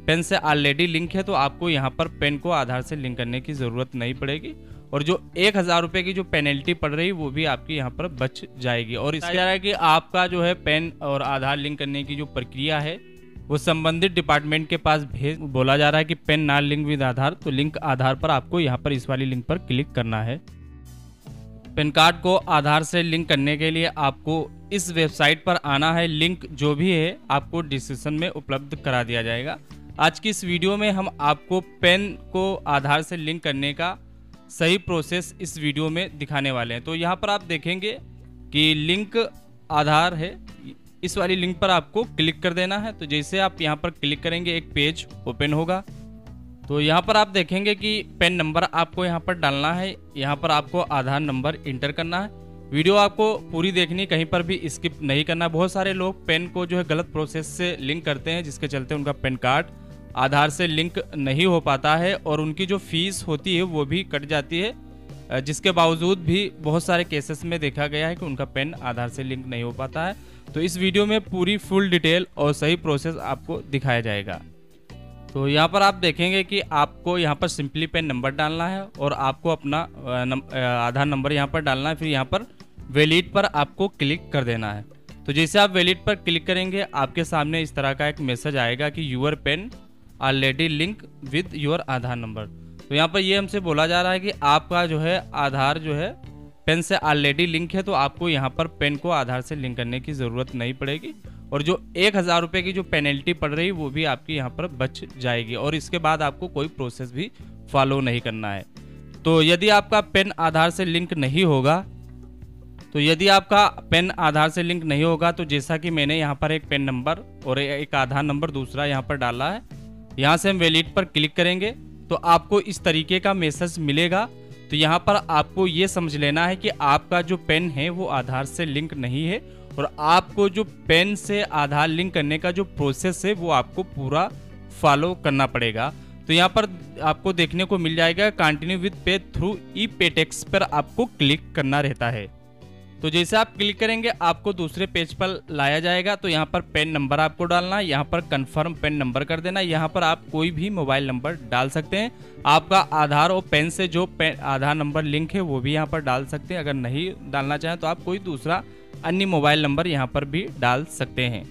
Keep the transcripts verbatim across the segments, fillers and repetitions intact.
Pen से already link है तो आपको यहाँ पर पेन को आधार से लिंक करने की ज़रूरत नहीं पड़ेगी और जो एक हज़ार रुपये की जो पेनल्टी पड़ रही वो भी आपकी यहाँ पर बच जाएगी। और इसका है कि आपका जो है पेन और आधार लिंक करने की जो प्रक्रिया है वो संबंधित डिपार्टमेंट के पास भेज बोला जा रहा है कि PAN not link with Aadhaar, तो लिंक आधार पर आपको यहाँ पर इस वाली लिंक पर क्लिक करना है। पेन कार्ड को आधार से लिंक करने के लिए आपको इस वेबसाइट पर आना है। लिंक जो भी है आपको डिस्क्रिप्शन में उपलब्ध करा दिया जाएगा। आज की इस वीडियो में हम आपको पेन को आधार से लिंक करने का सही प्रोसेस इस वीडियो में दिखाने वाले हैं। तो यहाँ पर आप देखेंगे कि लिंक आधार है, इस वाली लिंक पर आपको क्लिक कर देना है। तो जैसे आप यहाँ पर क्लिक करेंगे एक पेज ओपन होगा। तो यहाँ पर आप देखेंगे कि पेन नंबर आपको यहाँ पर डालना है, यहाँ पर आपको आधार नंबर इंटर करना है। वीडियो आपको पूरी देखनी, कहीं पर भी स्किप नहीं करना। बहुत सारे लोग पेन को जो है गलत प्रोसेस से लिंक करते हैं जिसके चलते उनका पेन कार्ड आधार से लिंक नहीं हो पाता है और उनकी जो फीस होती है वो भी कट जाती है, जिसके बावजूद भी बहुत सारे केसेस में देखा गया है कि उनका पेन आधार से लिंक नहीं हो पाता है। तो इस वीडियो में पूरी फुल डिटेल और सही प्रोसेस आपको दिखाया जाएगा। तो यहाँ पर आप देखेंगे कि आपको यहाँ पर सिंपली पेन नंबर डालना है और आपको अपना आधार नंबर यहाँ पर डालना है। फिर यहाँ पर वैलिड पर आपको क्लिक कर देना है। तो जैसे आप वैलिड पर क्लिक करेंगे आपके सामने इस तरह का एक मैसेज आएगा कि your PAN already link with your Aadhaar number. तो यहाँ पर ये हमसे बोला जा रहा है कि आपका जो है आधार जो है पेन से ऑलरेडी लिंक है, तो आपको यहाँ पर पेन को आधार से लिंक करने की ज़रूरत नहीं पड़ेगी और जो एक हज़ार रुपये की जो पेनल्टी पड़ रही वो भी आपकी यहाँ पर बच जाएगी और इसके बाद आपको कोई प्रोसेस भी फॉलो नहीं करना है। तो यदि आपका पेन आधार से लिंक नहीं होगा तो यदि आपका पेन आधार से लिंक नहीं होगा तो जैसा कि मैंने यहाँ पर एक पेन नंबर और एक आधार नंबर दूसरा यहाँ पर डाला है, यहाँ से हम वैलिड पर क्लिक करेंगे तो आपको इस तरीके का मैसेज मिलेगा। तो यहाँ पर आपको ये समझ लेना है कि आपका जो पेन है वो आधार से लिंक नहीं है और आपको जो पेन से आधार लिंक करने का जो प्रोसेस है वो आपको पूरा फॉलो करना पड़ेगा। तो यहाँ पर आपको देखने को मिल जाएगा continue with pay through e pay tax पर आपको क्लिक करना रहता है। तो जैसे आप क्लिक करेंगे आपको दूसरे पेज पर लाया जाएगा। तो यहाँ पर पेन नंबर आपको डालना है, यहाँ पर कंफर्म पेन नंबर कर देना। यहाँ पर आप कोई भी मोबाइल नंबर डाल सकते हैं। आपका आधार और पेन से जो पेन आधार नंबर लिंक है वो भी यहाँ पर डाल सकते हैं। अगर नहीं डालना चाहें तो आप कोई दूसरा अन्य मोबाइल नंबर यहाँ पर भी डाल सकते हैं।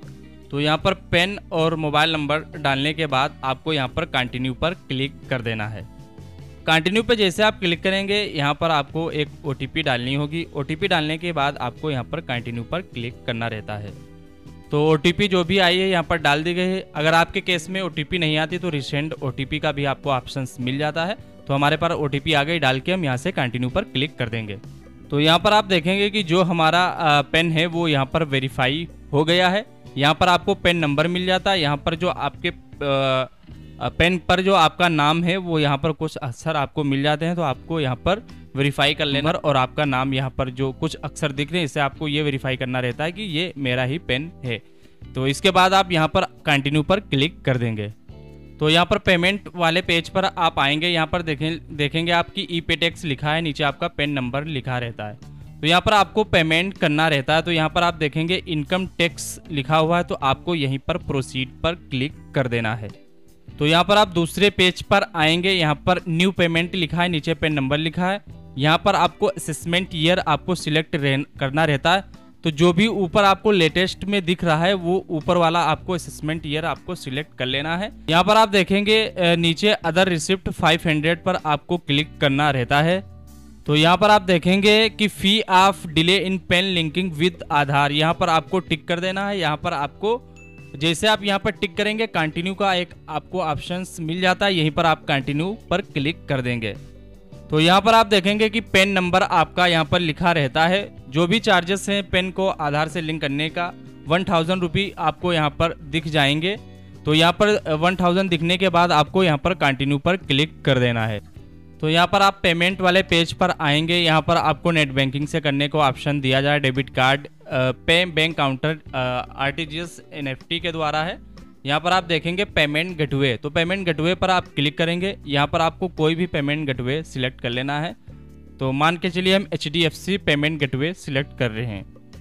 तो यहाँ पर पेन और मोबाइल नंबर डालने के बाद आपको यहाँ पर कंटिन्यू पर क्लिक कर देना है। कंटिन्यू पे जैसे आप क्लिक करेंगे यहाँ पर आपको एक ओटीपी डालनी होगी। ओटीपी डालने के बाद आपको यहाँ पर कंटिन्यू पर क्लिक करना रहता है। तो ओटीपी जो भी आई है यहाँ पर डाल दी गई है। अगर आपके केस में ओटीपी नहीं आती तो रिसेंड ओटीपी का भी आपको ऑप्शंस मिल जाता है। तो हमारे पास ओटीपी आ गई, डाल के हम यहाँ से कंटिन्यू पर क्लिक कर देंगे। तो यहाँ पर आप देखेंगे कि जो हमारा पेन है वो यहाँ पर वेरीफाई हो गया है। यहाँ पर आपको पेन नंबर मिल जाता है। यहाँ पर जो आपके आ, पेन पर जो आपका नाम है वो यहाँ पर कुछ अक्षर आपको मिल जाते हैं। तो आपको यहाँ पर वेरीफाई कर लेना और आपका नाम यहाँ पर जो कुछ अक्षर दिख रहे हैं इससे आपको ये वेरीफाई करना रहता है कि ये मेरा ही पेन है। तो इसके बाद आप यहाँ पर कंटिन्यू पर क्लिक कर देंगे। तो यहाँ पर पेमेंट वाले पेज पर आप आएंगे। यहाँ पर देखें देखेंगे आपकी ई पेटेक्स लिखा है, नीचे आपका पेन नंबर लिखा रहता है। तो यहाँ पर आपको पेमेंट करना रहता है। तो यहाँ पर आप देखेंगे इनकम टैक्स लिखा हुआ है, तो आपको यहीं पर प्रोसीड पर क्लिक कर देना है। तो यहाँ पर आप दूसरे पेज पर आएंगे। यहाँ पर न्यू पेमेंट लिखा है, नीचे पेन नंबर लिखा है। यहाँ पर आपको असेसमेंट ईयर आपको सिलेक्ट करना रहता है। तो जो भी ऊपर आपको लेटेस्ट में दिख रहा है वो ऊपर वाला आपको असेसमेंट ईयर आपको सिलेक्ट कर लेना है। यहाँ पर आप देखेंगे नीचे अदर रिसिप्ट फाइव हंड्रेड पर आपको क्लिक करना रहता है। तो यहाँ पर आप देखेंगे कि fee of delay in PAN linking with Aadhaar, यहाँ पर आपको टिक कर देना है। यहाँ पर आपको जैसे आप यहाँ पर टिक करेंगे कंटिन्यू का एक आपको ऑप्शंस मिल जाता है, यहीं पर आप कंटिन्यू पर क्लिक कर देंगे। तो यहाँ पर आप देखेंगे कि पेन नंबर आपका यहाँ पर लिखा रहता है। जो भी चार्जेस हैं पेन को आधार से लिंक करने का वन थाउजेंड रुपी आपको यहाँ पर दिख जाएंगे। तो यहाँ पर वन थाउजेंड दिखने के बाद आपको यहाँ पर कंटिन्यू पर क्लिक कर देना है। तो यहाँ पर आप पेमेंट वाले पेज पर आएंगे। यहाँ पर आपको नेट बैंकिंग से करने को ऑप्शन दिया जाए, debit card, pay bank counter, RTGS, NEFT के द्वारा है। यहाँ पर आप देखेंगे पेमेंट गेटवे। तो पेमेंट गेटवे पर आप क्लिक करेंगे। यहाँ पर आपको कोई भी पेमेंट गेटवे सिलेक्ट कर लेना है। तो मान के चलिए हम H D F C payment gateway select कर रहे हैं।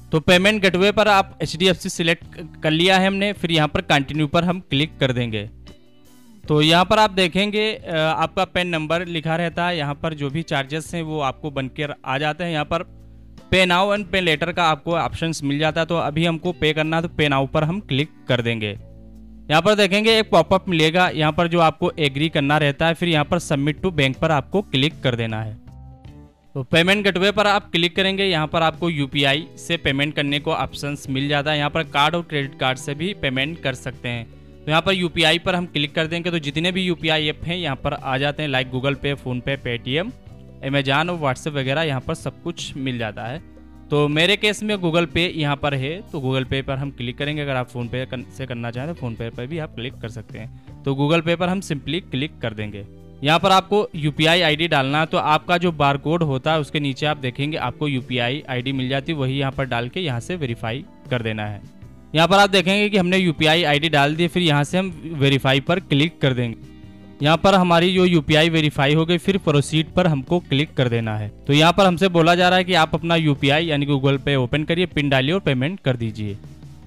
तो पेमेंट गेटवे पर आप H D F C select कर लिया है हमने, फिर यहाँ पर कंटिन्यू पर हम क्लिक कर देंगे। तो यहाँ पर आप देखेंगे आपका पेन नंबर लिखा रहता है, यहाँ पर जो भी चार्जेस हैं वो आपको बन के आ जाते हैं। यहाँ पर पे नाउ एंड पे लेटर का आपको ऑप्शंस मिल जाता है, तो अभी हमको पे करना है तो पे नाउ पर हम क्लिक कर देंगे। यहाँ पर देखेंगे एक पॉपअप मिलेगा, यहाँ पर जो आपको एग्री करना रहता है, फिर यहाँ पर सबमिट टू बैंक पर आपको क्लिक कर देना है। तो पेमेंट गेटवे पर आप क्लिक करेंगे, यहाँ पर आपको यूपीआई से पेमेंट करने को ऑप्शंस मिल जाता है। यहाँ पर कार्ड और क्रेडिट कार्ड से भी पेमेंट कर सकते हैं। तो यहाँ पर यूपीआई पर हम क्लिक कर देंगे तो जितने भी यूपीआई ऐप हैं यहाँ पर आ जाते हैं, like Google Pay, PhonePe, Paytm, Amazon और व्हाट्सएप वगैरह, यहाँ पर सब कुछ मिल जाता है। तो मेरे केस में गूगल पे यहाँ पर है, तो गूगल पे पर हम क्लिक करेंगे। अगर आप फ़ोन पे से करना चाहें तो फ़ोन पे पर भी आप क्लिक कर सकते हैं। तो गूगल पे पर हम सिंपली क्लिक कर देंगे। यहाँ पर आपको यूपीआई आईडी डालना है, तो आपका जो बार कोड होता है उसके नीचे आप देखेंगे आपको यूपीआई आईडी मिल जाती है, वही यहाँ पर डाल के यहाँ से वेरीफाई कर देना है। यहाँ पर आप देखेंगे कि हमने यूपीआई आईडी डाल दी, फिर यहाँ से हम वेरीफाई पर क्लिक कर देंगे। यहाँ पर हमारी जो यूपीआई वेरीफाई हो गई, फिर प्रोसीड पर हमको क्लिक कर देना है। तो यहाँ पर हमसे बोला जा रहा है कि आप अपना यूपीआई यानी गूगल पे ओपन करिए, पिन डालिए और पेमेंट कर दीजिए।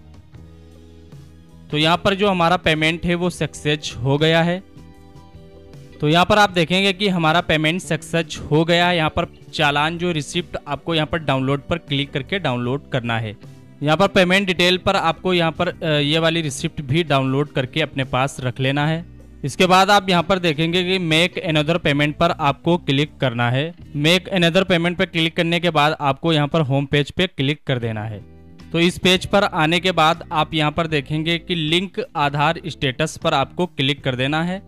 तो यहाँ पर जो हमारा पेमेंट है वो सक्सेस हो गया है। तो यहाँ पर आप देखेंगे कि हमारा पेमेंट सक्सेस हो गया है। यहाँ पर चालान जो रिसिप्ट आपको यहाँ पर डाउनलोड पर क्लिक करके डाउनलोड करना है। यहाँ पर पेमेंट डिटेल पर आपको यहाँ पर ये वाली रिसिप्ट भी डाउनलोड करके अपने पास रख लेना है। इसके बाद आप यहाँ पर देखेंगे कि मेक अनदर पेमेंट पर आपको क्लिक करना है। मेक अनदर पेमेंट पर क्लिक करने के बाद आपको यहाँ पर होम पेज पे क्लिक कर देना है। तो इस पेज पर आने के बाद आप यहाँ पर देखेंगे कि लिंक आधार स्टेटस पर आपको क्लिक कर देना है।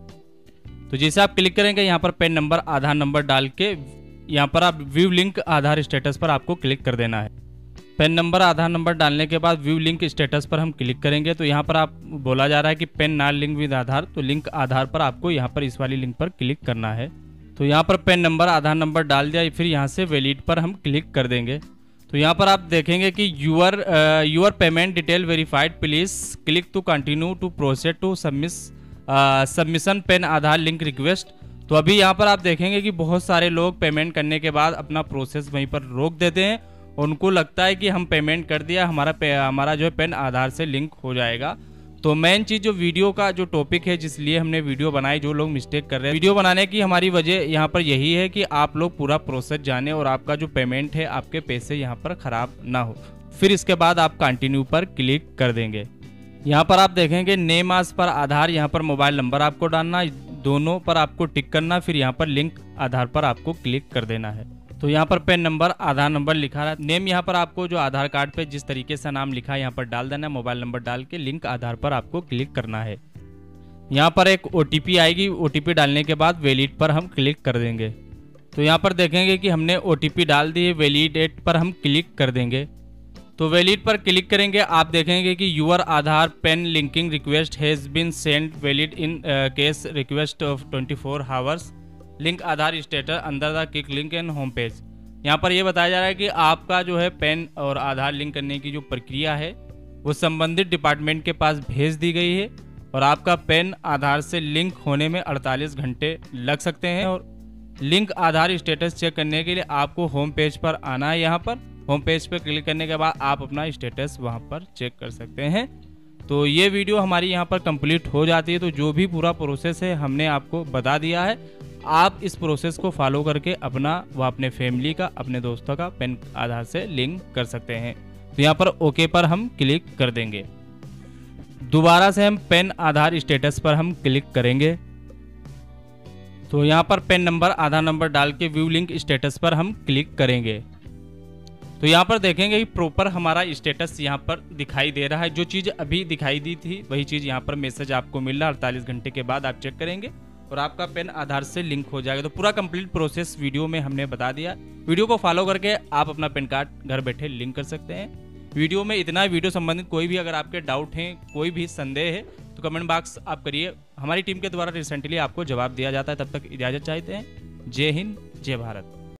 तो जैसे आप क्लिक करेंगे यहाँ पर पेन नंबर, आधार नंबर डाल के यहाँ पर आप व्यू लिंक आधार स्टेटस पर आपको क्लिक कर देना है। पेन नंबर, आधार नंबर डालने के बाद व्यू लिंक स्टेटस पर हम क्लिक करेंगे। तो यहाँ पर आप बोला जा रहा है कि PAN not link with Aadhaar, तो लिंक आधार पर आपको यहाँ पर इस वाली लिंक पर क्लिक करना है। तो यहाँ पर पेन नंबर, आधार नंबर डाल दिया, फिर यहाँ से वैलिड पर हम क्लिक कर देंगे। तो यहाँ पर आप देखेंगे कि your your payment detail verified, please click to continue to process to submis submission PAN Aadhaar link request. तो अभी यहाँ पर आप देखेंगे कि बहुत सारे लोग पेमेंट करने के बाद अपना प्रोसेस वहीं पर रोक देते हैं। उनको लगता है कि हम पेमेंट कर दिया, हमारा पे, हमारा जो है पेन आधार से लिंक हो जाएगा। तो मेन चीज़ जो वीडियो का जो टॉपिक है जिसलिए हमने वीडियो बनाई, जो लोग मिस्टेक कर रहे हैं, वीडियो बनाने की हमारी वजह यहाँ पर यही है कि आप लोग पूरा प्रोसेस जाने और आपका जो पेमेंट है, आपके पैसे यहाँ पर ख़राब ना हो। फिर इसके बाद आप कंटिन्यू पर क्लिक कर देंगे। यहाँ पर आप देखेंगे नेम आज पर आधार, यहाँ पर मोबाइल नंबर आपको डालना, दोनों पर आपको टिक करना, फिर यहाँ पर लिंक आधार पर आपको क्लिक कर देना है। तो यहाँ पर पेन नंबर, आधार नंबर लिखा है, नेम यहाँ पर आपको जो आधार कार्ड पे जिस तरीके से नाम लिखा है यहाँ पर डाल देना है, मोबाइल नंबर डाल के लिंक आधार पर आपको क्लिक करना है। यहाँ पर एक ओटीपी आएगी, ओटीपी डालने के बाद वैलिड पर हम क्लिक कर देंगे। तो यहाँ पर देखेंगे कि हमने ओटीपी डाल दी है, वैलिडेट पर हम क्लिक कर देंगे। तो वैलिड पर क्लिक करेंगे, आप देखेंगे कि your Aadhaar PAN linking request has been send, valid in case request of twenty four hours, link Aadhaar status under the click link and home page. यहाँ पर यह बताया जा रहा है कि आपका जो है पेन और आधार लिंक करने की जो प्रक्रिया है वो संबंधित डिपार्टमेंट के पास भेज दी गई है और आपका पेन आधार से लिंक होने में अड़तालीस घंटे लग सकते हैं। और लिंक आधार स्टेटस चेक करने के लिए आपको होम पेज पर आना है। यहाँ पर होम पेज पर क्लिक करने के बाद आप अपना स्टेटस वहाँ पर चेक कर सकते हैं। तो ये वीडियो हमारी यहाँ पर कंप्लीट हो जाती है। तो जो भी पूरा प्रोसेस है हमने आपको बता दिया है, आप इस प्रोसेस को फॉलो करके अपना व अपने फैमिली का, अपने दोस्तों का पेन आधार से लिंक कर सकते हैं। तो यहाँ पर ओके पर हम क्लिक कर देंगे। दोबारा से हम पेन आधार स्टेटस पर हम क्लिक करेंगे। तो यहाँ पर पेन नंबर, आधार नंबर डाल के व्यू लिंक स्टेटस पर हम क्लिक करेंगे। तो यहाँ पर देखेंगे कि प्रॉपर हमारा स्टेटस यहाँ पर दिखाई दे रहा है। जो चीज़ अभी दिखाई दी थी वही चीज़ यहाँ पर मैसेज आपको मिल रहा है। अड़तालीस घंटे के बाद आप चेक करेंगे और आपका पेन आधार से लिंक हो जाएगा। तो पूरा कंप्लीट प्रोसेस वीडियो में हमने बता दिया। वीडियो को फॉलो करके आप अपना पेन कार्ड घर बैठे लिंक कर सकते हैं। वीडियो में इतना, वीडियो संबंधित कोई भी अगर आपके डाउट हैं, कोई भी संदेह है तो कमेंट बॉक्स आप करिए, हमारी टीम के द्वारा रिसेंटली आपको जवाब दिया जाता है। तब तक इजाज़त चाहते हैं। जय हिंद, जय भारत।